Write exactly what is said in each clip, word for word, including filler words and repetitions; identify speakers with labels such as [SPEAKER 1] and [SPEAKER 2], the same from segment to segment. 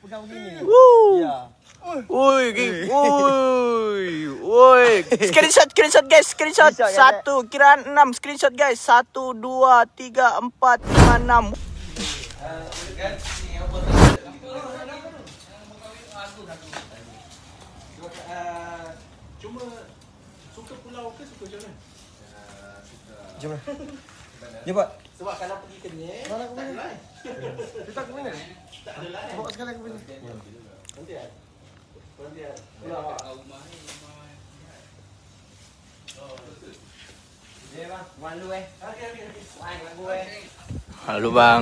[SPEAKER 1] pegang begini.
[SPEAKER 2] Woo.
[SPEAKER 1] Ya.
[SPEAKER 2] Woi, woi, woi. Screenshot, screenshot guys, screenshot. Satu, kiraan enam, screenshot guys. Satu, dua, tiga, empat, lima, enam.
[SPEAKER 3] Cuma suka pulau ke suka jalan?
[SPEAKER 1] Jom lah. Ni buat.
[SPEAKER 3] Sebab kalau pergi ke ni,
[SPEAKER 1] Mana ke mana? Kita ke mana?
[SPEAKER 3] tak ada lain.
[SPEAKER 1] Bawa sekali ke mana?
[SPEAKER 3] Nanti ah. Nanti ah. Pulau rumah ni rumah. Oh, betul.
[SPEAKER 1] Dia bang, malu eh.
[SPEAKER 3] Okey okey okey.
[SPEAKER 1] Wang lagu eh.
[SPEAKER 2] Halo bang.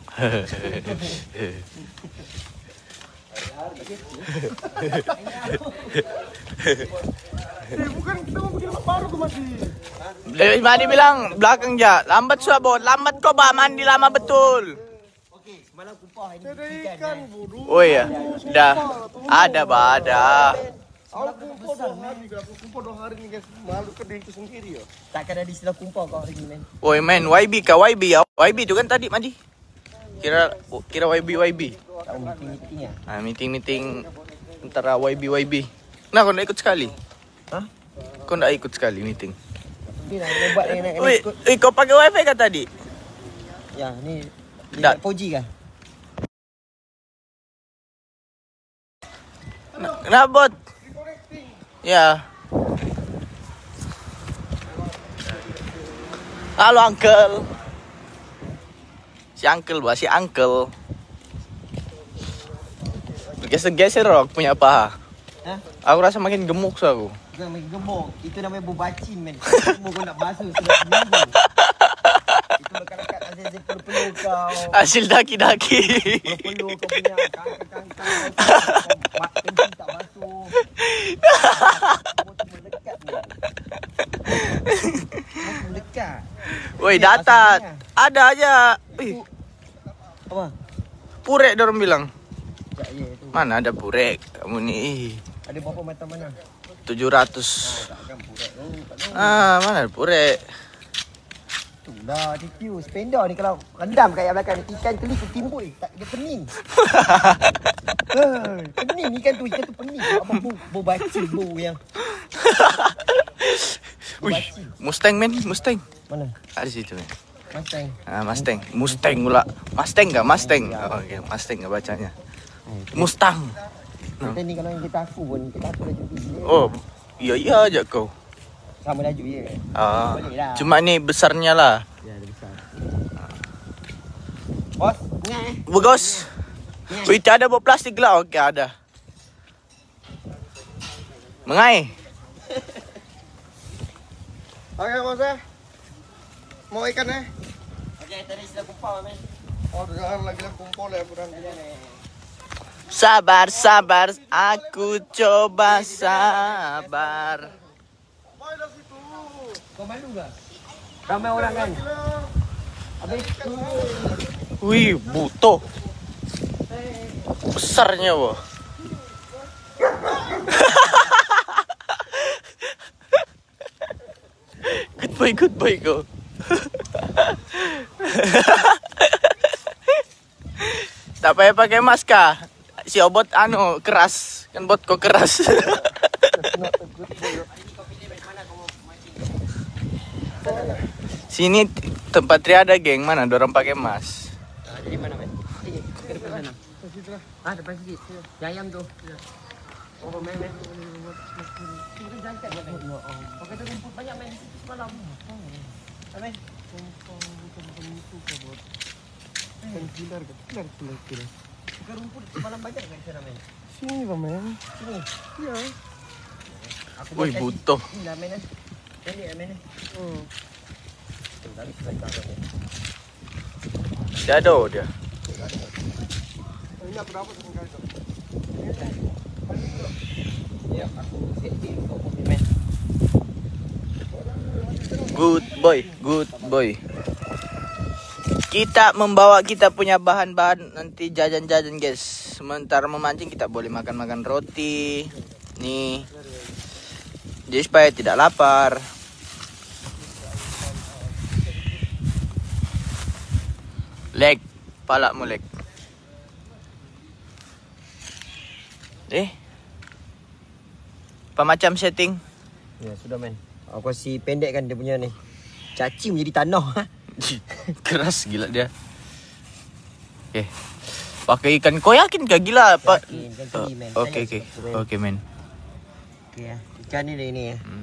[SPEAKER 1] Eh, bukan kita mau pergi tempat baru ke masih?
[SPEAKER 2] Eh, Madi bilang belakang je. Lambat suabot. Lambat kau bah mandi lama betul.
[SPEAKER 1] Okey, semalam kumpah ini.
[SPEAKER 3] Ada ikan bodoh.
[SPEAKER 2] Oh ya, dah. Ada bah ada.
[SPEAKER 3] Aku kumpul dua hari ke, aku kumpul dua hari ni guys. Malu ke diri tu sendiri ya.
[SPEAKER 1] Takkan ada istilah kumpah kau hari ni men.
[SPEAKER 2] Woi men, Y B kah Y B ya? Y B tu kan tadi Madi. Kira kira Y B Y B.
[SPEAKER 1] Tak meeting-meeting ya.
[SPEAKER 2] Ah, meeting-meeting antara Y B Y B. Nah, kau nak ikut sekali?
[SPEAKER 1] Hah?
[SPEAKER 2] Kau nak ikut sekali meeting?
[SPEAKER 1] Ni nak kena buat nak kena
[SPEAKER 2] Woi,
[SPEAKER 1] ikut.
[SPEAKER 2] eh, kau pakai wifi kah tadi?
[SPEAKER 1] Ya, ni
[SPEAKER 2] Tak.
[SPEAKER 1] four G kah?
[SPEAKER 2] Nak bot? Ya. Halo uncle. Si uncle bah, si uncle. Geser-geser aku punya paha.
[SPEAKER 1] Ha?
[SPEAKER 2] Aku rasa makin gemuk so aku.
[SPEAKER 1] Bukan main gemuk. Itu namanya bubacin men. Semua kau nak basuh sudah seminggu. Itu lekat-lekat hasil peluk-peluk kau.
[SPEAKER 2] Hasil daki-daki.
[SPEAKER 1] Peluk-peluk kau punya kangkang-kangkang. Mak kencing tak basuh. Semua tu melekat ni. Semua melekat.
[SPEAKER 2] Woi, datat. Ada aja. Wih,
[SPEAKER 1] Apa?
[SPEAKER 2] purek dorang bilang.
[SPEAKER 1] Ya, ya tu.
[SPEAKER 2] Mana ada purek kamu ni?
[SPEAKER 1] Ada berapa macam mana?
[SPEAKER 2] tujuh ratus.
[SPEAKER 1] Takkan purek tu. Tak tahu.
[SPEAKER 2] Ah, mana ada purek?
[SPEAKER 1] Itulah T Q. Spender ni kalau rendam kat yang belakang ni. Ikan keli ketimbul. Tak, dia pening. Eh, pening ikan tu. Ikan tu pening. Apa bu? Bu bacin bu yang.
[SPEAKER 2] Wih, Mustang men, Mustang.
[SPEAKER 1] Mana?
[SPEAKER 2] Ada situ men.
[SPEAKER 1] Mustang.
[SPEAKER 2] Ah, Mustang. Mustang pula. Mustang kah? Mustang. Oh, okay. Mustang kah bacanya? Mustang.
[SPEAKER 1] Kita ni kalau yang kita aku pun. Kita aku dah jadi.
[SPEAKER 2] Oh, iya iya aja kau.
[SPEAKER 1] Sama laju je.
[SPEAKER 2] Ah,
[SPEAKER 1] Boleh lah.
[SPEAKER 2] cuma ni besarnya lah.
[SPEAKER 1] Ya, dah besar. Bos, ingat eh.
[SPEAKER 2] Bagus. Wih, tak ada buat plastik lah. Okey, ada. Mengai.
[SPEAKER 3] Okey bos eh. Mau ikan eh?
[SPEAKER 1] Okey, tadi sudah kumpul men.
[SPEAKER 3] Oh, jangan lagi lah kumpul ya kurang.
[SPEAKER 2] Sabar, sabar. Aku coba sabar.
[SPEAKER 3] Boy dah situ.
[SPEAKER 1] Kau malu ke? Ramai orang kan? Habis tu.
[SPEAKER 2] Wih, butuh. Besarnya wah. Goodbye, goodbye kau. Tak payah pakai masker. Si obot anu keras. Kan bot kau keras. Sini tempat triada geng, mana dorang pakai mas.
[SPEAKER 1] Ah, jadi mana men? Sini, ke depan sana. Ah, depan sikit. Yang ayam tu. Oh, men men. Kita jangkat buat ni. Oh, kata rumput banyak men di situ semalam. Ah, men.
[SPEAKER 3] Kan pilar ke? Pilar pilar pilar.
[SPEAKER 1] Bukan rumput semalam banyak kan sana men?
[SPEAKER 3] Sini lah men.
[SPEAKER 1] Sini.
[SPEAKER 3] Ya.
[SPEAKER 1] Aku
[SPEAKER 2] Wih,
[SPEAKER 1] buat
[SPEAKER 2] butuh.
[SPEAKER 1] tadi. Ni lah men. Jadi lah men.
[SPEAKER 3] Hmm.
[SPEAKER 1] Tu dah sebentar ni.
[SPEAKER 2] Dia ada dia.
[SPEAKER 3] Ini apa dapat dengan guys?
[SPEAKER 1] Ya, aku setting untuk kopi men.
[SPEAKER 2] Good boy, good boy. Kita membawa kita punya bahan-bahan nanti jajan-jajan guys. Sementara memancing kita boleh makan-makan roti. Nih. Jadi supaya tidak lapar. Leg, pala mu leg. Eh. Apa macam setting?
[SPEAKER 1] Ya, sudah men. Aku kasih pendek kan dia punya ni. Cacing menjadi tanah.
[SPEAKER 2] Keras gila dia. Okey. Pakai ikan. Kau yakin ke gila? Pak.
[SPEAKER 1] Yakin, kan tadi, men.
[SPEAKER 2] Okey okey. Okey men.
[SPEAKER 1] Okey ya. Ikan ni dia ni ya.
[SPEAKER 2] Hmm.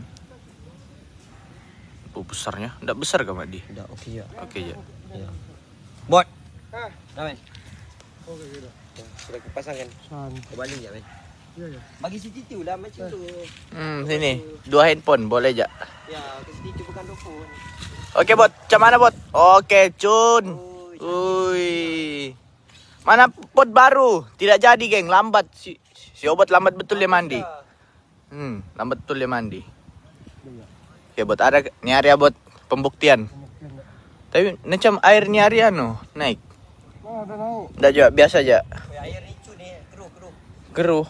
[SPEAKER 2] Oh, besarnya. Enggak besar ke Mak Di?
[SPEAKER 1] Dah okey ya.
[SPEAKER 2] Okey je.
[SPEAKER 1] Ya. Bot.
[SPEAKER 3] Ha.
[SPEAKER 1] Dah men.
[SPEAKER 3] Okey dah.
[SPEAKER 1] Ya, sudah aku pasangkan.
[SPEAKER 3] San.
[SPEAKER 1] Kau balik je men.
[SPEAKER 3] Ya ya.
[SPEAKER 1] Bagi C C T V lah macam tu.
[SPEAKER 2] Hmm, sini. Dua handphone boleh je.
[SPEAKER 1] Ya, ke C C T V bukan telefon.
[SPEAKER 2] Okey bot, macam mana bot? Okey, cun. Ui. Mana pot baru? Tidak jadi, geng. Lambat si si obat lambat betul dia mandi. Hmm, lambat betul dia mandi. Okey bot, ada ni hari bot pembuktian. Tapi macam air ni hari anu naik.
[SPEAKER 3] Nah, dah naik.
[SPEAKER 2] Dah juga biasa aja.
[SPEAKER 1] Air ricu ni keruh keruh.
[SPEAKER 2] Keruh.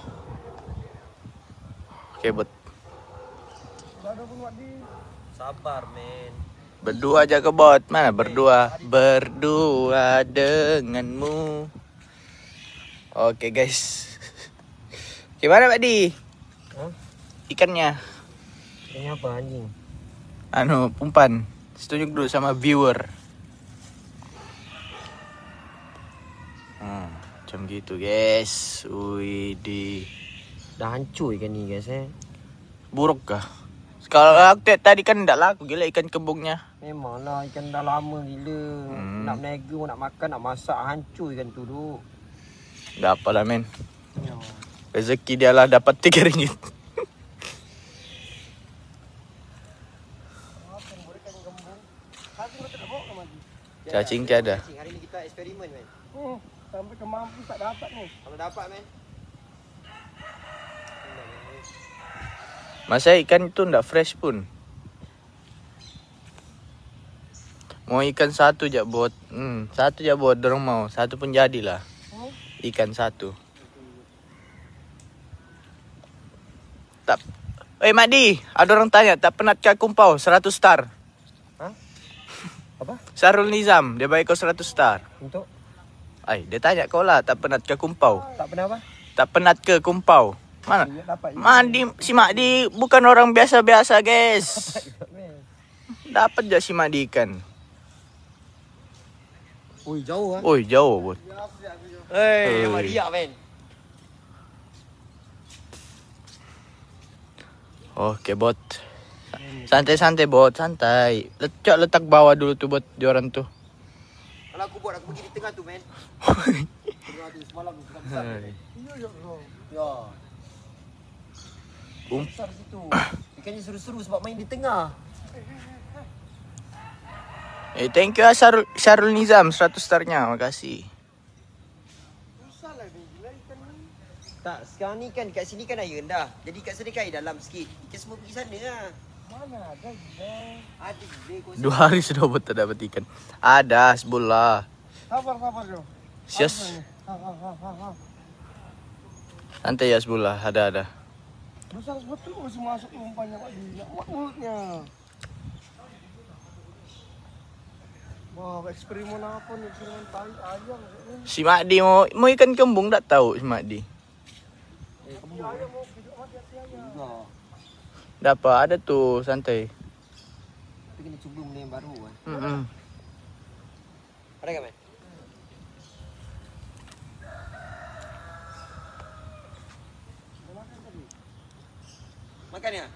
[SPEAKER 2] Okey bot.
[SPEAKER 3] Dah ada pun Mak Di.
[SPEAKER 1] Sabar men.
[SPEAKER 2] Berdua aja ke bot. Mana berdua? Berdua denganmu. Oke guys. Gimana Pak Di?
[SPEAKER 1] Hah?
[SPEAKER 2] Ikannya?
[SPEAKER 1] Ini apa anjing?
[SPEAKER 2] Anu, umpan. Tunjuk dulu sama viewer. Hmm, macam gitu guys. Wih di.
[SPEAKER 1] Dah hancur ikan ni guys eh.
[SPEAKER 2] Buruk kah? Kalau aku tadi kan tidak laku gila ikan kembungnya.
[SPEAKER 1] Memanglah ikan dah lama gila.
[SPEAKER 2] Hmm.
[SPEAKER 1] Nak berniaga, nak makan, nak masak hancur ikan tu duk.
[SPEAKER 2] Dah apalah men. Rezeki dia lah dapat tiga ringgit. Cacing tiada.
[SPEAKER 1] Cacing hari ni kita eksperimen men.
[SPEAKER 3] Hmm, sampai ke mampu tak dapat ni.
[SPEAKER 1] Kalau dapat men.
[SPEAKER 2] Masa ikan itu ndak fresh pun. Mau ikan satu je bot. Hmm, satu je bot dorong mau. Satu pun jadilah. Ikan satu. Tak. Eh Mak Di, ada orang tanya tak penat ke kumpau seratus star.
[SPEAKER 1] Hah? Apa?
[SPEAKER 2] Sarul Nizam, dia bagi kau seratus star.
[SPEAKER 1] Untuk?
[SPEAKER 2] Ai, dia tanya kau lah tak penat ke kumpau.
[SPEAKER 1] Tak pernah apa?
[SPEAKER 2] Tak penat ke kumpau. Mana?
[SPEAKER 3] Ya, dapat.
[SPEAKER 2] Mandi si Mak Di bukan orang biasa-biasa, guys. Dapat je si Mak Di ikan.
[SPEAKER 1] Ui, jauh ah.
[SPEAKER 2] Oi, jauh bot.
[SPEAKER 1] Hei,
[SPEAKER 2] Oi.
[SPEAKER 1] yang riak men.
[SPEAKER 2] Oke bot. Santai-santai bot, santai. Letak letak bawah dulu tuh bot joran tuh.
[SPEAKER 1] Kalau aku buat aku pergi di tengah tu men. Tengah tu semalam sudah besar.
[SPEAKER 3] Ya ya bro.
[SPEAKER 1] Ya.
[SPEAKER 2] Um.
[SPEAKER 1] Besar situ. Ikannya seru-seru sebab main di tengah.
[SPEAKER 2] Eh, thank you ah Syarul, Syarul Nizam seratus starnya. Makasih.
[SPEAKER 3] Susah lah ni gila ikan ni.
[SPEAKER 1] Tak, sekarang ni kan kat sini kan air rendah. Jadi kat sana kan air dalam sikit. Ikan semua pergi sana lah.
[SPEAKER 3] Mana ada gila.
[SPEAKER 1] Ada gila kau.
[SPEAKER 2] Dua hari sudah bot tak dapat ikan. Ada sebelah.
[SPEAKER 3] Sabar sabar Jo.
[SPEAKER 2] Sias.
[SPEAKER 3] Ha ha ha ha. ha.
[SPEAKER 2] Santai ya sebelah. Ada ada.
[SPEAKER 3] Besar betul masih masuk umpannya Mak Di. Nak buat mulutnya. Wah, eksperimen apa nih? Eksperimen tai ayam.
[SPEAKER 2] Si Mak Di mau mau ikan kembung tak tahu si Mak Di.
[SPEAKER 3] Ayam mau hidup mati hati ayam.
[SPEAKER 1] Enggak.
[SPEAKER 2] Dapat ada tuh santai.
[SPEAKER 1] Tapi kena cuba benda yang baru kan.
[SPEAKER 2] Hmm.
[SPEAKER 1] Ada kan men? Makan ya?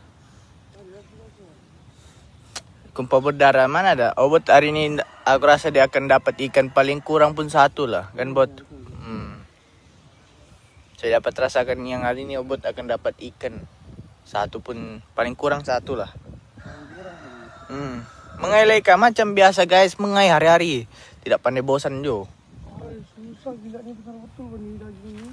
[SPEAKER 2] Kumpul berdarah mana ada? Oh bot hari ini aku rasa dia akan dapat ikan paling kurang pun satu lah kan bot. Hmm. Saya dapat rasakan yang hari ini Obot akan dapat ikan satu pun paling kurang satu lah. Hmm. Mengai leka macam biasa guys, mengai hari-hari. Tidak pandai bosan jo.
[SPEAKER 3] Ay, susah gila ni besar betul benih daging ni.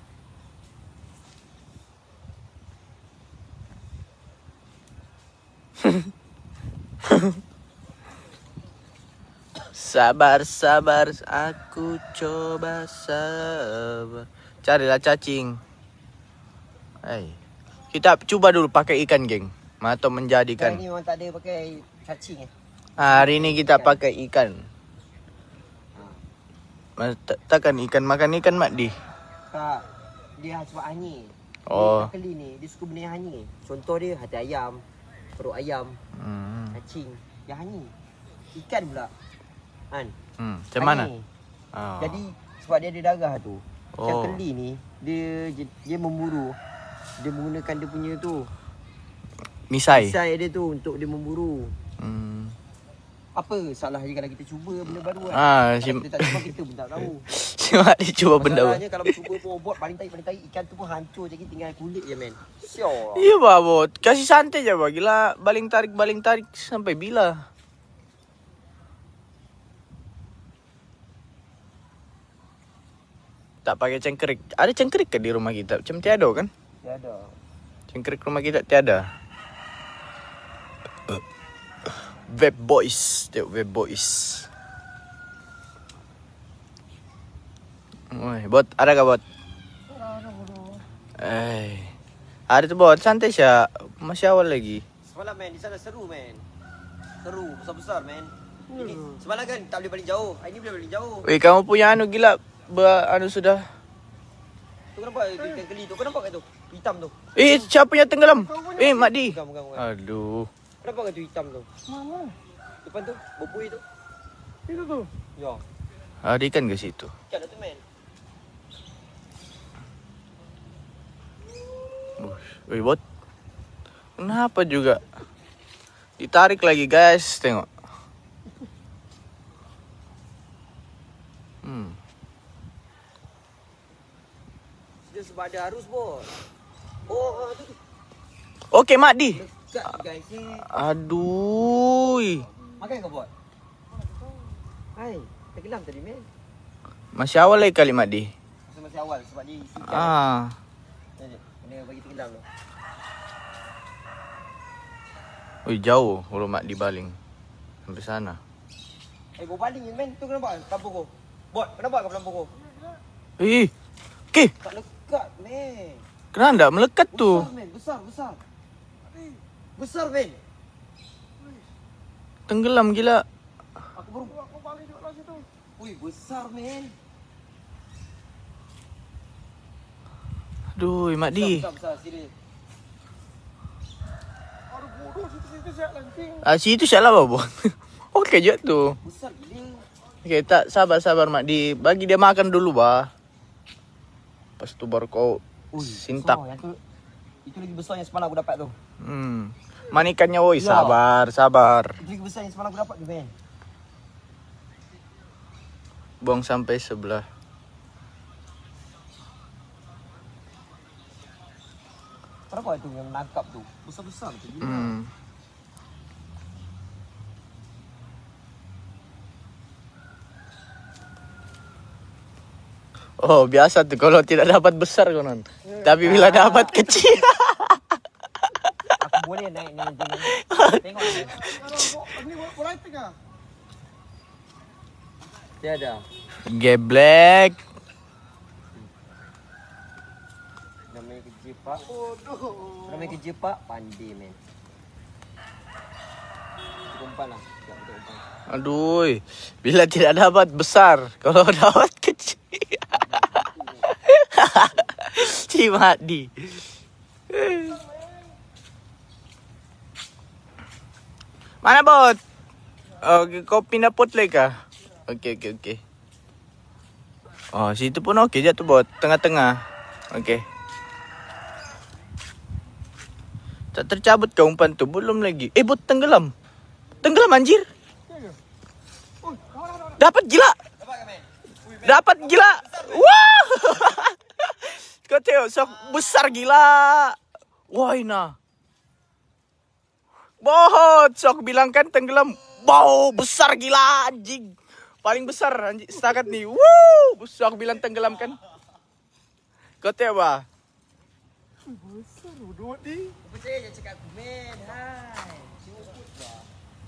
[SPEAKER 2] Sabar sabar aku coba sabar. Carilah cacing. Hai. Kita coba dulu pakai ikan geng. Atau menjadikan.
[SPEAKER 1] Hari ni memang tak ada pakai cacing eh.
[SPEAKER 2] Hari ini kita pakai ikan. Mas, tak- takkan ikan makan ikan Mak Di.
[SPEAKER 1] Tak. dia sebab hanyir.
[SPEAKER 2] Oh.
[SPEAKER 1] Dia keli ni, dia suka benda yang hanyir. Contoh dia hati ayam, perut ayam,
[SPEAKER 2] Hmm.
[SPEAKER 1] cacing, yang hanyir. Ikan pula. Kan?
[SPEAKER 2] Hmm. Macam mana?
[SPEAKER 1] Hanyir.
[SPEAKER 2] Oh.
[SPEAKER 1] Jadi sebab dia ada darah tu.
[SPEAKER 2] Oh.
[SPEAKER 1] Yang keli ni dia dia memburu. Dia menggunakan dia punya tu.
[SPEAKER 2] Misai.
[SPEAKER 1] Misai dia tu untuk dia memburu.
[SPEAKER 2] Hmm.
[SPEAKER 1] Apa salah je kalau kita cuba benda baru kan?
[SPEAKER 2] Ah, si
[SPEAKER 1] Kalau kita tak cuba kita pun tak tahu.
[SPEAKER 2] si Mak dia cuba benda baru.
[SPEAKER 1] Masalahnya kalau cuba pun bot paling tahi paling tahi ikan tu pun hancur je tinggal kulit je men. Sial.
[SPEAKER 2] Iya bah bot, kasih santai je bah. Gila baling tarik baling tarik sampai bila? Tak pakai cengkerik. Ada cengkerik ke di rumah kita? Macam tiada kan?
[SPEAKER 1] Tiada.
[SPEAKER 2] Cengkerik rumah kita tiada. Vape boys, tengok vape boys. Oi, bot, ada kah bot? Eh, ada tu bot, santai Syak. Masih awal lagi.
[SPEAKER 1] Semalam men di sana seru men. Seru besar-besar men. Ini semalam kan tak boleh paling jauh. Hari ni boleh paling jauh.
[SPEAKER 2] Weh, kamu punya anu gila. Ber, anu sudah.
[SPEAKER 1] Tu kenapa ikan keli tu? Kau nampak kat tu? Hitam tu.
[SPEAKER 2] Eh, siapa yang tenggelam? Eh, Mak Di.
[SPEAKER 1] Bukan, bukan, bukan.
[SPEAKER 2] Aduh.
[SPEAKER 1] Kenapa kat tu hitam tu?
[SPEAKER 3] Mana?
[SPEAKER 1] Depan tu, bopui tu.
[SPEAKER 3] Itu tu.
[SPEAKER 1] Ya.
[SPEAKER 2] Ada ikan ke situ?
[SPEAKER 1] Ikan tu men.
[SPEAKER 2] Weh, bot. Kenapa juga? Ditarik lagi, guys. Tengok. Hmm.
[SPEAKER 1] Dia sebab ada arus bos. Oh, tu tu.
[SPEAKER 2] Okey, Mak Di.
[SPEAKER 1] Dekat guys ni.
[SPEAKER 2] Aduh.
[SPEAKER 1] Makan kau buat? Hai, tenggelam tadi men.
[SPEAKER 2] Masih awal lagi kali Mak Di.
[SPEAKER 1] Masa masih awal sebab dia isi ikan.
[SPEAKER 2] Ah.
[SPEAKER 1] Ni, kena bagi tenggelam tu.
[SPEAKER 2] Oi, jauh huruf Mak Di baling. Sampai sana.
[SPEAKER 1] Eh, kau baling men. Tu kenapa pelampung kau? Bot, kenapa kau pelampung kau?
[SPEAKER 2] Eh. Okey.
[SPEAKER 1] Tak lekat men.
[SPEAKER 2] Kenapa tak melekat tu?
[SPEAKER 1] Besar men, besar, besar. Besar men.
[SPEAKER 2] Tenggelam gila.
[SPEAKER 1] Aku baru aku baling juga lah situ. Ui, besar men.
[SPEAKER 2] Aduh, Mak Di.
[SPEAKER 1] Besar, besar, besar, serius.
[SPEAKER 3] Aduh bodoh situ-situ siap lancing.
[SPEAKER 2] Ah, situ salah babo. Okey je tu.
[SPEAKER 1] Besar gila.
[SPEAKER 2] Okey, tak sabar-sabar Mak Di. Bagi dia makan dulu bah. Lepas tu baru kau
[SPEAKER 1] Ui,
[SPEAKER 2] sintap.
[SPEAKER 1] besar. Yang tu, itu lagi besar yang semalam aku dapat tu.
[SPEAKER 2] Hmm. Mana ikannya woi?
[SPEAKER 1] Ya.
[SPEAKER 2] Sabar, sabar.
[SPEAKER 1] Itu lagi besar yang semalam aku dapat tu men.
[SPEAKER 2] Buang sampai sebelah.
[SPEAKER 1] Kenapa itu yang menangkap tu? Besar-besar tu gila.
[SPEAKER 2] Hmm. Oh, biasa tuh kalau tidak dapat besar konon. Tapi bila dapat kecil.
[SPEAKER 1] Aku boleh naik ni macam ni. Tengok ni.
[SPEAKER 3] Ini bola tengah.
[SPEAKER 1] Tiada.
[SPEAKER 2] Geblek.
[SPEAKER 1] Namanya kerja pak.
[SPEAKER 3] Bodoh.
[SPEAKER 1] Namanya kerja pak pandai men. Umpan lah. Tak betul umpan.
[SPEAKER 2] Aduh, bila tidak dapat besar, kalau dapat kecil. Si Mak Di. Mana bot? Okey, kau pindah pot lagi kah? Okey, okey, okey. Oh, situ pun okey je tu bot, tengah-tengah. Okey. Tak tercabut ke umpan tu? Belum lagi. Eh, bot tenggelam. Tenggelam anjir. Dapat gila.
[SPEAKER 1] Dapat kan men?
[SPEAKER 2] Dapat gila. Wah. Kau tengok sok besar gila. Wah, ina. Bohot, sok bilang kan tenggelam. Wow, besar gila anjing. Paling besar anjing setakat ni. Woo, sok bilang tenggelam kan. Kau tengok bah.
[SPEAKER 3] Besar bodoh ni.
[SPEAKER 1] Percaya je cakap aku men. Hai. Cukup lah.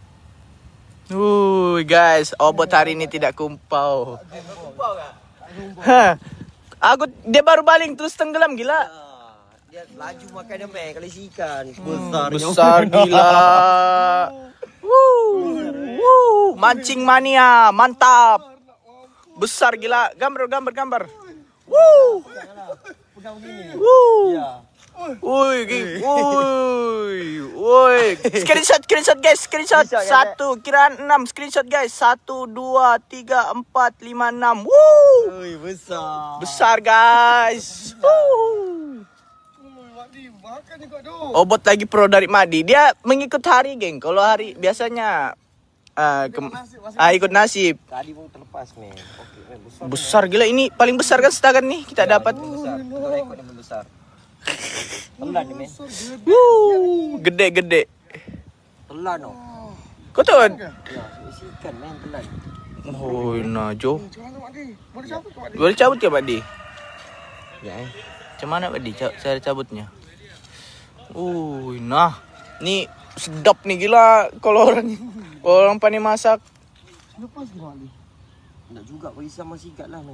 [SPEAKER 2] Wuh, guys, obot hari ini tidak kumpau.
[SPEAKER 1] Kumpau kah?
[SPEAKER 2] Ha. Aku dia baru baling terus tenggelam gila.
[SPEAKER 1] Ah, dia laju makan dia men kalau isi ikan. Besar.
[SPEAKER 2] Besar gila. Wuh. Wuh, mancing mania, mantap. Besar gila. Gambar gambar gambar. Wuh.
[SPEAKER 3] pegang begini.
[SPEAKER 2] Woo.
[SPEAKER 3] Iya.
[SPEAKER 2] Woi, geng. Woi. Woi. Screenshot, screenshot guys, screenshot.
[SPEAKER 3] Screenshot, ya,
[SPEAKER 2] Satu, kiraan enam screenshot guys. Satu, dua, tiga, empat, lima, enam. Woo.
[SPEAKER 3] Wih, besar.
[SPEAKER 2] Besar guys. Woo.
[SPEAKER 3] Wih, Madi, makan juga tuh.
[SPEAKER 2] Obot lagi pro dari Madi. Dia mengikut hari, geng. Kalau hari biasanya uh, ke- ah, ikut nasib.
[SPEAKER 3] Tadi mau terlepas, men. Oke, men, besar.
[SPEAKER 2] Besar gila ini paling besar kan setakat nih kita dapat.
[SPEAKER 3] Besar. Dua ekor yang besar. Telan nih, men.
[SPEAKER 2] Wuh, gede-gede.
[SPEAKER 3] Telan, oh.
[SPEAKER 2] Kau tahu?
[SPEAKER 3] Ya, isi ikan, men, telan.
[SPEAKER 2] Oh, nah Jo.
[SPEAKER 3] Jangan, Madi. Boleh cabut, Madi.
[SPEAKER 2] Boleh cabut ya, Pak Di?
[SPEAKER 3] Ya, eh.
[SPEAKER 2] Macam mana, Pak Di? Ca- Cara cabutnya? Uh, nah. Nih sedap nih gila kalau orang kalau orang pandai masak.
[SPEAKER 3] Lepas ke Madi? Enggak juga, bagi sama sigat lah, men.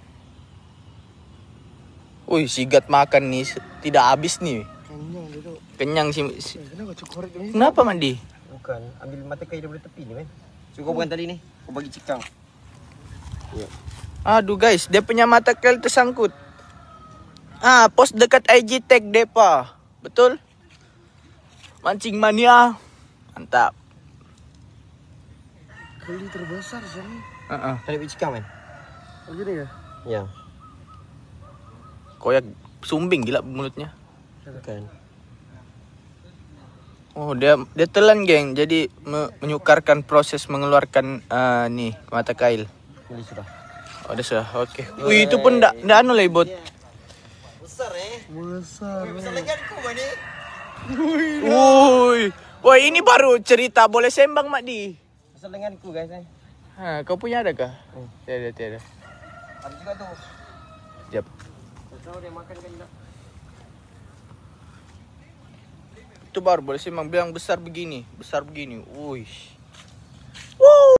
[SPEAKER 2] Wih, sigat makan nih tidak habis nih.
[SPEAKER 3] Kenyang dia tu.
[SPEAKER 2] Kenyang sih. si-
[SPEAKER 3] Eh, kenapa cukup ni?
[SPEAKER 2] Kenapa, Mandi?
[SPEAKER 3] Bukan, ambil mata kayu daripada tepi ni, men. So, kau bukan tadi ni. Kau bagi cikang. Ya.
[SPEAKER 2] Aduh guys, dia punya mata kel tersangkut. Ah, post dekat I G tag Depa. Betul? Mancing mania. Mantap.
[SPEAKER 3] Kali terbesar sini.
[SPEAKER 2] Heeh.
[SPEAKER 3] Tadi bagi cikang, men.
[SPEAKER 2] Oh,
[SPEAKER 3] Begini ke? Ya.
[SPEAKER 2] Koyak sumbing gila mulutnya.
[SPEAKER 3] Bukan.
[SPEAKER 2] Oh, dia dia telan, geng. Jadi me- menyukarkan proses mengeluarkan uh, nih mata kail.
[SPEAKER 3] Ini sudah.
[SPEAKER 2] Oh, udah sudah. Oke. Wih, itu pun ndak ndak anu lah, Bot.
[SPEAKER 3] Besar, eh. Besar. Besar lagi aku, ni.
[SPEAKER 2] Woi. Woi, ini baru cerita boleh sembang, Mak Di.
[SPEAKER 3] Besar lenganku, guys, eh.
[SPEAKER 2] Ha, kau punya ada kah?
[SPEAKER 3] Hmm.
[SPEAKER 2] Tiada, tiada.
[SPEAKER 3] Ada juga tu.
[SPEAKER 2] Sekejap.
[SPEAKER 3] Tahu dia makan kan tak?
[SPEAKER 2] Itu baru boleh sembang bilang besar begini, besar begini. Wih. Woo.